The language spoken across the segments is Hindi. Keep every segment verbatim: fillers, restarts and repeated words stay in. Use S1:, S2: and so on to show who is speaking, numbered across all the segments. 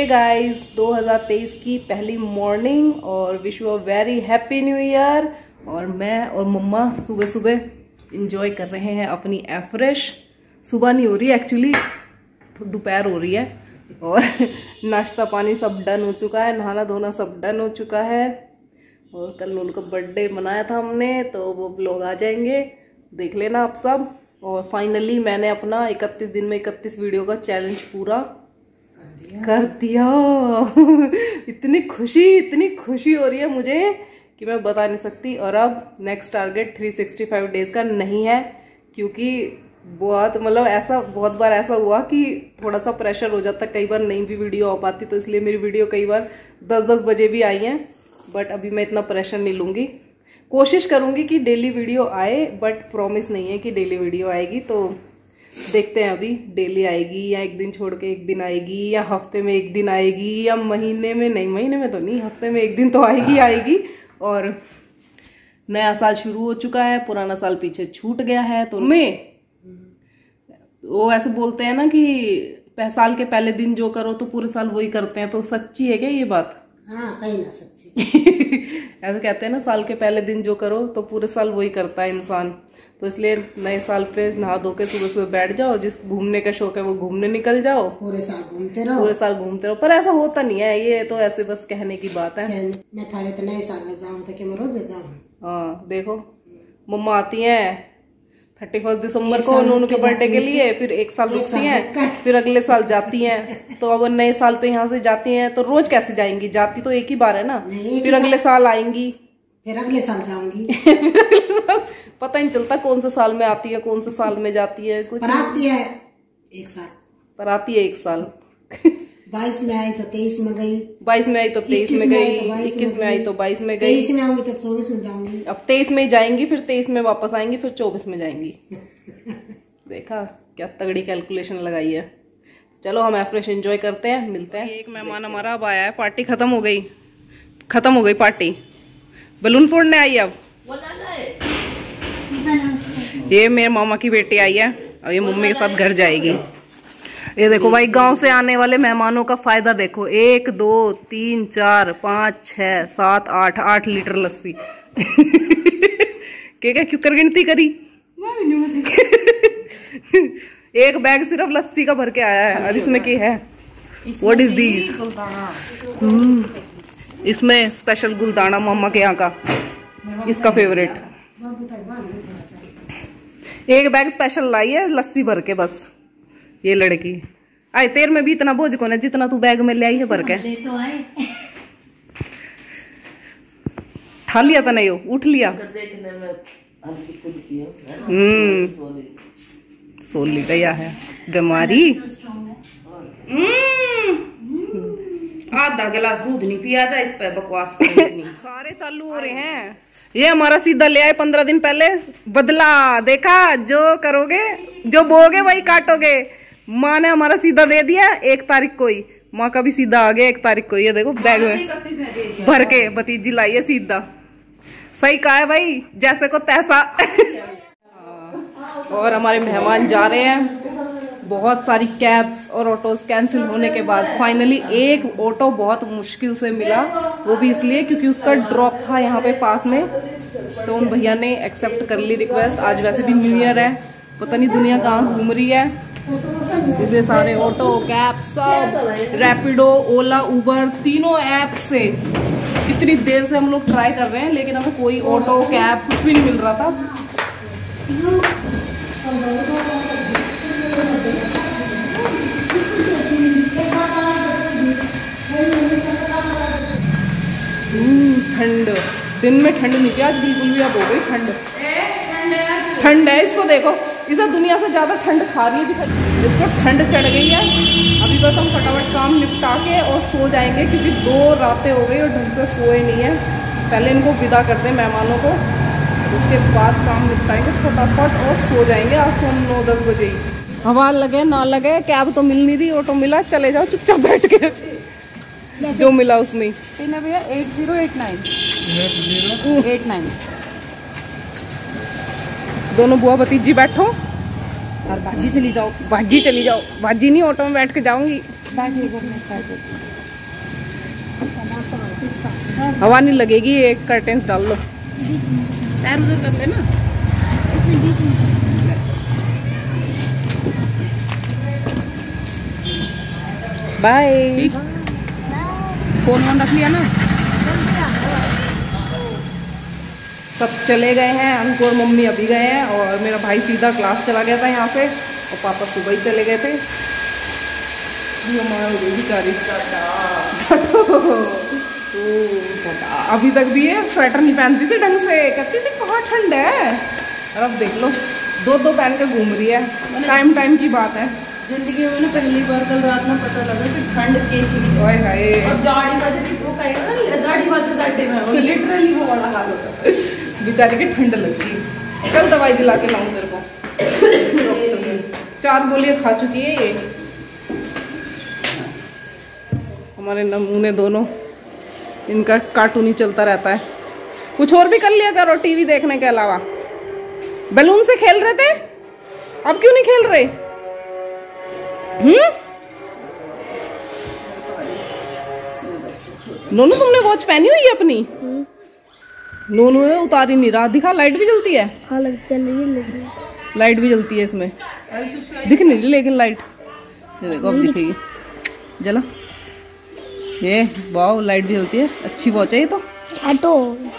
S1: हे गाइस, दो हज़ार तेईस की पहली मॉर्निंग और wish you a very happy new year. और मैं और मम्मा सुबह सुबह इंजॉय कर रहे हैं अपनी एफ्रेश। सुबह नहीं हो रही एक्चुअली, तो दोपहर हो रही है। और नाश्ता पानी सब डन हो चुका है, नहाना धोना सब डन हो चुका है। और कल उनका बर्थडे मनाया था हमने, तो वो लोग आ जाएंगे, देख लेना आप सब। और फाइनली मैंने अपना इकतीस दिन में इकतीस वीडियो का चैलेंज पूरा कर दिया। इतनी खुशी इतनी खुशी हो रही है मुझे कि मैं बता नहीं सकती। और अब नेक्स्ट टारगेट तीन सौ पैंसठ डेज का नहीं है, क्योंकि बहुत मतलब ऐसा बहुत बार ऐसा हुआ कि थोड़ा सा प्रेशर हो जाता, कई बार नहीं भी वीडियो आ पाती, तो इसलिए मेरी वीडियो कई बार दस दस बजे भी आई हैं। बट अभी मैं इतना प्रेशर नहीं लूँगी, कोशिश करूँगी कि डेली वीडियो आए, बट प्रॉमिस नहीं है कि डेली वीडियो आएगी। तो देखते हैं अभी डेली आएगी या एक दिन छोड़ के एक दिन आएगी, या हफ्ते में एक दिन आएगी, या महीने में नहीं, महीने में तो नहीं, हफ्ते में एक दिन तो आएगी आएगी। और नया साल शुरू हो चुका है, पुराना साल पीछे छूट गया है। तो मैं वो ऐसे बोलते हैं ना कि साल के पहले दिन जो करो तो पूरे साल वही करते हैं, तो सच्ची है क्या ये बात?
S2: हाँ, कहीं ना सच्ची।
S1: ऐसे कहते हैं ना, साल के पहले दिन जो करो तो पूरे साल वही करता है इंसान। तो इसलिए नए साल पे नहा धो के सुबह सुबह बैठ जाओ, जिस घूमने का शौक है वो घूमने निकल जाओ,
S2: पूरे साल घूमते रहो,
S1: पूरे साल घूमते रहो। पर ऐसा होता नहीं है, ये तो ऐसे बस कहने की बात है।
S2: मैं थाले तो नए साल में जाऊँ तो कि मैं रोज जाऊँ।
S1: हाँ देखो, मम्मा आती हैं थर्टी फर्स्ट दिसंबर को उनके बर्थडे के लिए, फिर एक साल रुकती हैं, फिर अगले साल जाती हैं। तो अब नए साल पे यहाँ से जाती हैं तो रोज कैसे जाएंगी? जाती तो एक ही बार है ना, फिर अगले साल आएंगी,
S2: फिर अगले साल जाऊंगी।
S1: पता नहीं चलता कौन से साल में आती है कौन से साल में जाती है। कुछ
S2: पर आती है एक साल,
S1: पर आती है एक साल।
S2: बाईस में आई तो तेईस में गई,
S1: बाईस में आई तो तेईस में गई, इक्कीस में आई तो बाईस में गई,
S2: तेईस में आऊंगी तब चौबीस में जाऊंगी।
S1: अब तेईस में जाएंगी, फिर तेईस में वापस आएंगी, फिर चौबीस में जाएंगी। देखा क्या तगड़ी कैलकुलेशन लगाई है। चलो हम एफ्रेश एंजॉय करते हैं, मिलते हैं। एक मेहमान हमारा अब आया है, पार्टी खत्म हो गई, खत्म हो गई पार्टी, बलून फोड़ने आई। अब ये मेरे मामा की बेटी आई है, अब ये मम्मी के साथ घर जाएगी। ये देखो भाई, गांव से आने वाले मेहमानों का फायदा देखो, एक दो तीन चार पाँच छह सात आठ आठ लीटर लस्सी। क्या क्या क्यों कर गिनती करी? एक बैग सिर्फ लस्सी का भर के आया है। और इसमें क्या है? What is this? इसमें स्पेशल गुलदाना मामा के यहाँ का, इसका फेवरेट। एक बैग स्पेशल लाई है लस्सी भर के, बस ये लड़की। आए तेर में भी इतना बोझ कौन है जितना तू बैग में ले आई है भर के। ठा लिया था नहीं, उठ लिया। हम्म सोली गया है बीमारी। आधा गिलास दूध नहीं पिया जा, इस पे बकवास नहीं। सारे चालू हो रहे हैं। ये हमारा सीधा ले आए पंद्रह दिन पहले, बदला देखा, जो करोगे जो बोगे वही काटोगे। माँ ने हमारा सीधा दे दिया एक तारीख को ही, माँ का भी सीधा आ गया एक तारीख को। ये देखो बैग में भर के भतीजी लाई है सीधा। सही कहा है भाई, जैसे को तैसा। और हमारे मेहमान जा रहे हैं। बहुत सारी कैब्स और ऑटोज कैंसिल होने के बाद फाइनली एक ऑटो बहुत मुश्किल से मिला, वो भी इसलिए क्योंकि उसका ड्रॉप था यहाँ पे पास में। तो उन भैया ने एक्सेप्ट कर ली रिक्वेस्ट। आज वैसे भी न्यू ईयर है, पता नहीं दुनिया कहाँ घूम रही है, इसलिए सारे ऑटो कैब सब रैपिडो ओला उबर तीनों ऐप से कितनी देर से हम लोग ट्राई कर रहे हैं, लेकिन हमें कोई ऑटो कैब कुछ भी नहीं मिल रहा था। ठंड, दिन में ठंड नहीं थी आज बिल्कुल भी, अब हो गई ठंड। ठंड है, इसको देखो, इसे दुनिया से ज्यादा ठंड खा रही है, दिखाई इसको ठंड चढ़ गई है। अभी बस हम फटाफट काम निपटा के और सो जाएंगे, क्योंकि दो रातें हो गई और ढंग से सोए नहीं है। पहले इनको विदा करते हैं मेहमानों को, उसके बाद काम निपटाएंगे फटाफट और सो जाएंगे। आज तो हम नौ दस बजे ही, हवा लगे ना लगे, कैब तो मिल नहीं रही, ऑटो मिला, चले जाओ चुपचाप बैठ के, जो मिला उसमें। भैया eight zero eight nine eight nine दोनों बुआ भतीजी बैठो और बाजी चली जाओ। बाजी चली जाओ, बाजी नहीं ऑटो में बैठ के जाऊंगी। हवा नहीं लगेगी, एक कर्टेन्स डाल लो। पैर उधर कर लेना। बाय। फोन वोन रख लिया ना? सब चले गए हैं, अंकु और मम्मी अभी गए हैं, और मेरा भाई सीधा क्लास चला गया था यहाँ से, और पापा सुबह ही चले गए थे। अभी तक भी है, स्वेटर नहीं पहनती थी ढंग से, कहती थी बहुत ठंड है, और अब देख लो दो दो पहन के घूम रही है। टाइम टाइम की बात है।
S3: जिंदगी में ना पहली बार कल रात में पता लगा कि ठंड के चीज
S1: ओए हाय,
S3: और जाड़ी का जो वो कहेगा ना गाड़ी वाले जाटे में, वो लिटरली वो वाला हाल होता है।
S1: बेचारी की ठंड लगी। कल दवाई दिला के लाऊं तेरे को। चार गोलियां खा चुकी है ये। हमारे नमूने दोनों, इनका कार्टून ही चलता रहता है। कुछ और भी कर लिया करो टीवी देखने के अलावा। बैलून से खेल रहे थे, अब क्यों नहीं खेल रहे? हम्म नोनू, तुमने वॉच पहनी हुई है अपनी? नोनू उतारी नहीं रहा। दिखा, लाइट भी जलती है।
S4: हाँ चल रही है, लेकिन
S1: लाइट भी जलती है इसमें, दिख नहीं रही लेकिन लाइट। ये देखो अब दिखेगी, जला। ये वाह, लाइट भी जलती है। अच्छी वॉच है ये तो।
S4: हटो,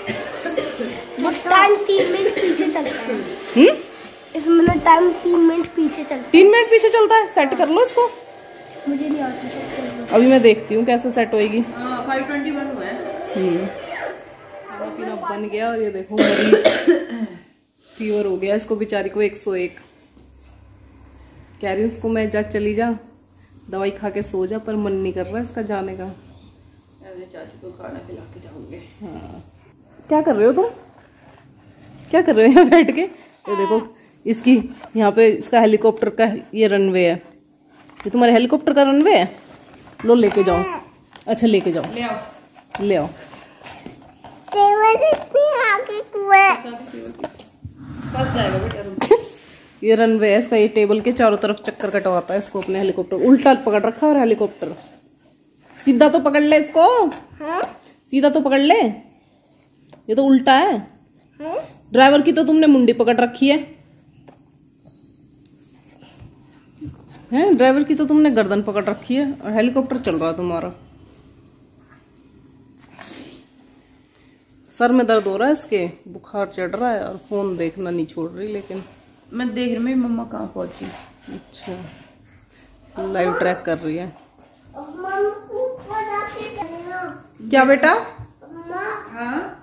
S4: टाइम तीन मिनट पीछे चलता है।
S1: हम्म
S4: इसमें टाइम तीन मिनट पीछे चलता है।
S1: तीन मिनट पीछे चलता है? सेट कर लो इसको।
S4: मुझे नहीं आती सेट करना।
S1: अभी मैं देखती हूँ कैसे सेट होएगी।
S3: फाइव ट्वेंटी वन हुआ है।
S1: हम्म खाना पीना बन गया, और ये देखो मरीज फीवर हो गया इसको बेचारी को एक सौ एक। कह रही हूँ उसको मैं, जा चली जा, दवाई खा के सो जा, पर मन नहीं कर रहा इसका जाने का।
S3: चाचू को खाना खिला के जाऊंगे।
S1: हाँ, क्या कर रहे हो तुम? क्या कर रहे हो यहाँ बैठ के? ये देखो इसकी, यहाँ पे इसका हेलीकॉप्टर का ये रनवे है। ये तुम्हारे हेलीकॉप्टर का रनवे है? लो लेके जाओ। अच्छा लेके जाओ,
S3: ले आओ
S1: ले आओ।
S3: फंस जाएगा बेटा।
S1: ये रनवे है इसका, ये टेबल के चारों तरफ चक्कर कटवाता है इसको अपने हेलीकॉप्टर। उल्टा पकड़ रखा है हेलीकॉप्टर। सीधा तो पकड़ ले इसको। हाँ? सीधा तो पकड़ ले, ये तो उल्टा है। हाँ? ड्राइवर की तो तुमने मुंडी पकड़ रखी है, हैं? ड्राइवर की तो तुमने गर्दन पकड़ रखी है, और हेलीकॉप्टर चल रहा है तुम्हारा। सर में दर्द हो रहा है इसके, बुखार चढ़ रहा है, और फोन देखना नहीं छोड़ रही। लेकिन
S3: मैं देख रही हूँ मम्मा कहाँ पहुंची।
S1: अच्छा, लाइव ट्रैक कर रही है। क्या बेटा?
S3: हाँ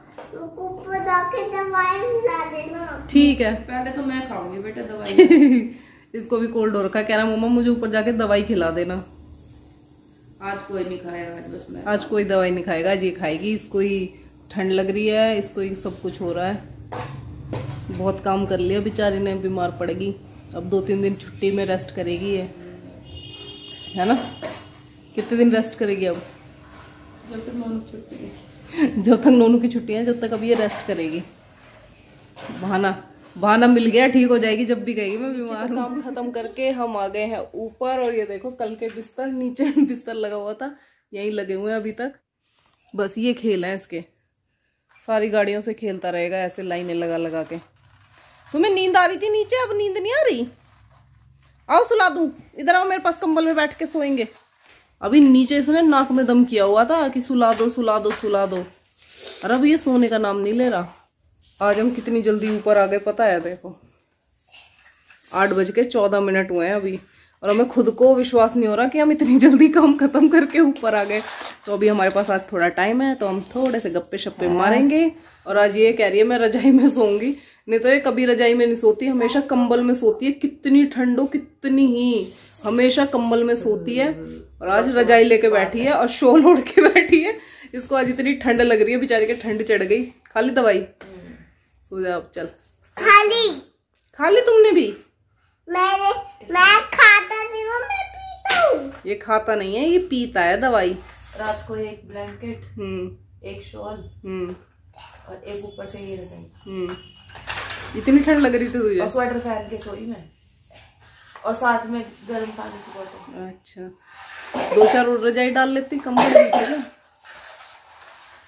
S1: ठीक है,
S3: पहले तो मैं खाऊंगी बेटा दवाई।
S1: इसको भी कोल्ड हो रखा है, कह रहा मम्मा मुझे ऊपर जाके दवाई खिला देना।
S3: आज कोई नहीं खाएगा, आज बस मैं।
S1: आज कोई दवाई नहीं खाएगा, आज ये खाएगी। इसको ही ठंड लग रही है, इसको ही सब कुछ हो रहा है। बहुत काम कर लिया बेचारी ने, बीमार पड़ेगी। अब दो तीन दिन छुट्टी में रेस्ट करेगी ये, है ना? कितने दिन रेस्ट करेगी अब?
S3: जब तक नोनू की छुट्टी है।
S1: जब तक नोनू की छुट्टी है, जब तक अब ये रेस्ट करेगी। बहाना बहाना मिल गया, ठीक हो जाएगी जब भी कहेगी मैं बीमार। काम खत्म करके हम आ गए हैं ऊपर, और ये देखो कल के बिस्तर, नीचे बिस्तर लगा हुआ था, यहीं लगे हुए हैं अभी तक। बस ये खेल है इसके, सारी गाड़ियों से खेलता रहेगा ऐसे लाइनें लगा लगा के। तुम्हें नींद आ रही थी नीचे, अब नींद नहीं आ रही? आओ सुला दूं, इधर आओ मेरे पास, कंबल में बैठ के सोएंगे। अभी नीचे इसने नाक में दम किया हुआ था कि सुला दो सुला दो सुला दो, और अब ये सोने का नाम नहीं ले रहा। आज हम कितनी जल्दी ऊपर आ गए पता है? देखो आठ बज के चौदह मिनट हुए हैं अभी, और हमें खुद को विश्वास नहीं हो रहा कि हम इतनी जल्दी काम खत्म करके ऊपर आ गए। तो अभी हमारे पास आज थोड़ा टाइम है, तो हम थोड़े से गप्पे शप्पे मारेंगे। और आज ये कह रही है मैं रजाई में सोऊंगी, नहीं तो ये कभी रजाई में नहीं सोती, हमेशा कंबल में सोती है। कितनी ठंड हो कितनी ही, हमेशा कंबल में सोती है। और आज रजाई लेके बैठी है और शॉल ओढ़ के बैठी है। इसको आज इतनी ठंड लग रही है, बेचारी के ठंड चढ़ गई। खाली दवाई, सो जा अब, चल।
S4: खाली
S1: खाली तुमने भी?
S4: मैंने मैं खाता नहीं हूँ, मैं पीता हूँ।
S1: ये खाता नहीं है, ये पीता है दवाई।
S3: रात को एक ब्लैंकेट,
S1: हम्म
S3: एक शॉल,
S1: हम्म
S3: और एक ऊपर से ये रजाई।
S1: हम्म इतनी ठंड लग रही थी तुझे?
S3: और स्वेटर पहन के सोई मैं, और साथ में गर्म पानी की बोतल।
S1: अच्छा, दो चार और रजाई डाल लेती, कंबल भी था।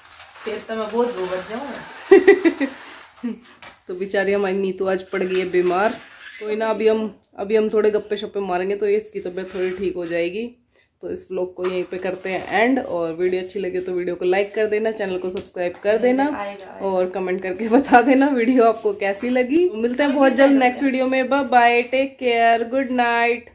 S3: फिर तो मैं बहुत रो बच जाऊँ।
S1: तो बेचारी हमारी नीतू आज पड़ गई है बीमार। कोई ना, अभी हम अभी हम थोड़े गप्पे शप्पे मारेंगे तो इसकी तबीयत थोड़ी ठीक हो जाएगी। तो इस व्लॉग को यहीं पे करते हैं एंड। और वीडियो अच्छी लगे तो वीडियो को लाइक कर देना, चैनल को सब्सक्राइब कर देना और कमेंट करके बता देना वीडियो आपको कैसी लगी। मिलते हैं बहुत जल्द नेक्स्ट वीडियो में। Bye bye, take care, good night.